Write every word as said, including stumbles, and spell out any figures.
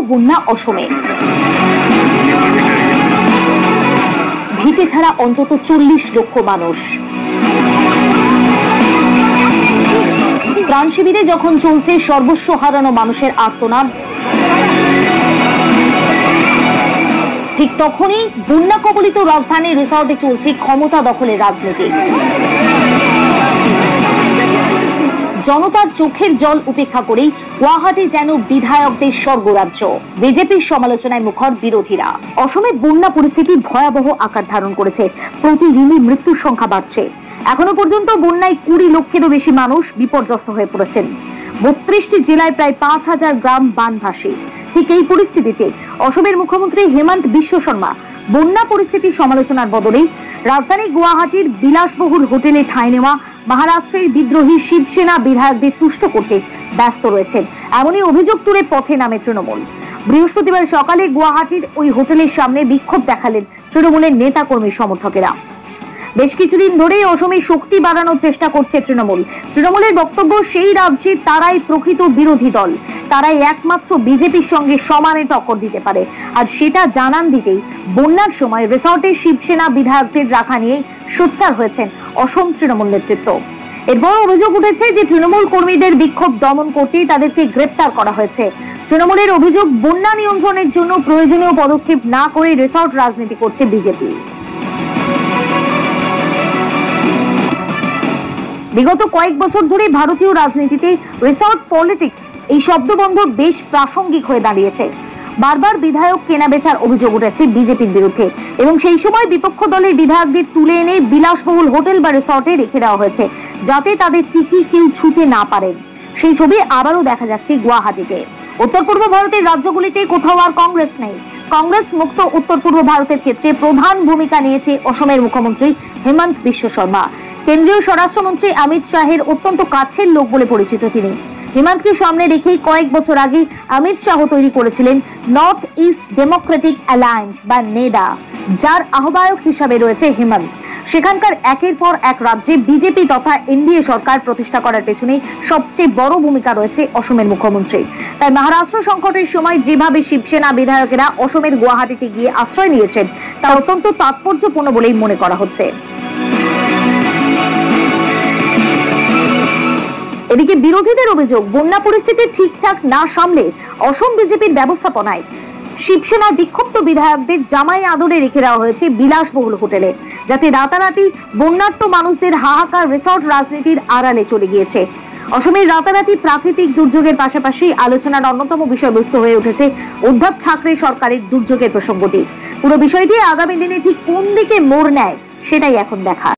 বন্যা অসমে। ভিটে ছাড়া অন্তত চল্লিশ লক্ষ মানুষ। ত্রাণ শিবিরে যখন চলছে সর্বস্ব হারানো মানুষের আর্তনাদ, ঠিক তখনই বন্যা কবলিত রাজধানীর রিসর্টে চলছে ক্ষমতা দখলের রাজনীতি। জনতার চোখের জল উপেক্ষা করেই গুয়াহাটি যেন বিধায়কদের স্বর্গরাজ্য। বিজেপির সমালোচনায় মুখর বিরোধীরা। অসমে বন্যা পরিস্থিতি ভয়াবহ আকার ধারণ করেছে, প্রতিদিনই মৃত্যুর সংখ্যা বাড়ছে। এখনো পর্যন্ত বন্যায় কুড়ি লক্ষেরও বেশি মানুষ বিপর্যস্ত হয়ে পড়েছেন। বত্রিশটি জেলায় প্রায় পাঁচ হাজার গ্রাম বানভাসী। ঠিক এই পরিস্থিতিতে অসমের মুখ্যমন্ত্রী হেমন্ত বিশ্ব শর্মা বন্যা পরিস্থিতির সমালোচনার বদলেই রাজধানী গুয়াহাটির বিলাসবহুল হোটেলে ঠাঁই নেওয়া মহারাষ্ট্রের বিদ্রোহী শিবসেনা বিধায়কদের তুষ্ট করতে ব্যস্ত রয়েছেন, এমনই অভিযোগ তুলে পথে নামে তৃণমূল। বৃহস্পতিবার সকালে গুয়াহাটির ওই হোটেলের সামনে বিক্ষোভ দেখালেন তৃণমূলের নেতা কর্মী সমর্থকেরা। বেশ কিছুদিন ধরেই অসমে শক্তি বাড়ানোর চেষ্টা করছে তৃণমূল। তৃণমূলের বক্তব্য, সেই রাজ্যে তারাই প্রকৃত বিরোধী দল, তারাই একমাত্র বিজেপির সঙ্গে সমানে টক্কর দিতে পারে। আর সেটা জানান দিতেই বন্যার সময় রিসর্টে শিবসেনা বিধায়কদের রাখা নিয়ে সোচ্চার হয়েছেন অসম তৃণমূল নেতৃত্ব। এরপর অভিযোগ উঠেছে যে তৃণমূল কর্মীদের বিক্ষোভ দমন করতেই তাদেরকে গ্রেপ্তার করা হয়েছে। তৃণমূলের অভিযোগ, বন্যা নিয়ন্ত্রণের জন্য প্রয়োজনীয় পদক্ষেপ না করে রিসর্ট রাজনীতি করছে বিজেপি। বিগত কয়েক বছর ধরে ভারতীয় রাজনীতিতে রিসর্ট পলিটিক্স এই শব্দবন্ধ বেশ প্রাসঙ্গিক হয়ে দাঁড়িয়েছে। বারবার বিধায়ক কেনাবেচার অভিযোগ উঠেছে বিজেপির বিরুদ্ধে এবং সেই সময় বিপক্ষ দলের বিধায়কদের তুলে এনে বিলাসবহুল হোটেল বা রিসর্টে রেখে দেওয়া হয়েছে, যাতে তাদের টিকি কেউ ছুঁতে না পারেন। সেই ছবি আবারও দেখা যাচ্ছে গুয়াহাটিতে। উত্তর পূর্ব ভারতের রাজ্যগুলিতে কোথাও আর কংগ্রেস নেই। কংগ্রেস মুক্ত উত্তর পূর্ব ভারতের ক্ষেত্রে প্রধান ভূমিকা নিয়েছে অসমের মুখ্যমন্ত্রী হেমন্ত বিশ্ব শর্মা। কেন্দ্রীয় স্বরাষ্ট্রমন্ত্রী অমিত শাহের অত্যন্ত কাছের লোক বলে পরিচিত তিনি। হেমন্তকে সামনে রেখেই কয়েক বছর আগে অমিত শাহ তৈরি করেছিলেন নর্থ ইস্ট ডেমোক্রেটিক অ্যালায়েন্স বা নেডা, যার আহ্বায়ক হিসাবে রয়েছে হেমন্ত। সেখানকার একের পর এক রাজ্যে বিজেপি তথা এনডিএ সরকার প্রতিষ্ঠা করার পেছনে সবচেয়ে বড় ভূমিকা রয়েছে অসমের মুখ্যমন্ত্রী। তাই মহারাষ্ট্র সংকটের সময় যেভাবে শিবসেনা বিধায়কেরা অসমের গুয়াহাটিতে গিয়ে আশ্রয় নিয়েছেন তা অত্যন্ত তাৎপর্যপূর্ণ বলেই মনে করা হচ্ছে। এদিকে বিরোধীদের অভিযোগ, বন্যা পরিস্থিতি ঠিকঠাক না সামলে অসম বিজেপির ব্যবস্থাপনায় শিবসেনার বিক্ষুব্ধ বিধায়কদের জামাই আদরে রেখে দেওয়া হয়েছে বিলাসবহুল হোটেলে, যাতে রাতারাতি বন্যার্ত মানুষদের হাহাকার রিসর্ট রাজনীতির আড়ালে চলে গিয়েছে। অসমের রাতারাতি প্রাকৃতিক দুর্যোগের পাশাপাশি আলোচনার অন্যতম বিষয়বস্তু হয়ে উঠেছে উদ্ধব ঠাকরে সরকারের দুর্যোগের প্রসঙ্গটি। পুরো বিষয়টি আগামী দিনে ঠিক কোন দিকে মোড় নেয় সেটাই এখন দেখা।